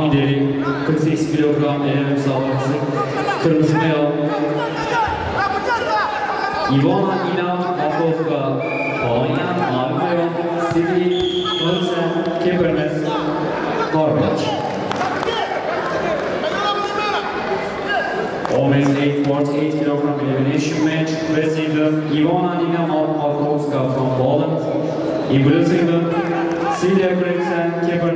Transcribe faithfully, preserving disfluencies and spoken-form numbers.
edelim. kırk sekiz kilogram el müsabakası. Kırmızı mayo. Ivona Nina Markovska. Polonyan mavi mayo. Sidi Olsen keeperimiz Norveç. Women's eight forty-eight kilogram elimination match. First England, Ivona Nina Markovska from Poland. In blue England, Celia Grimson, keeper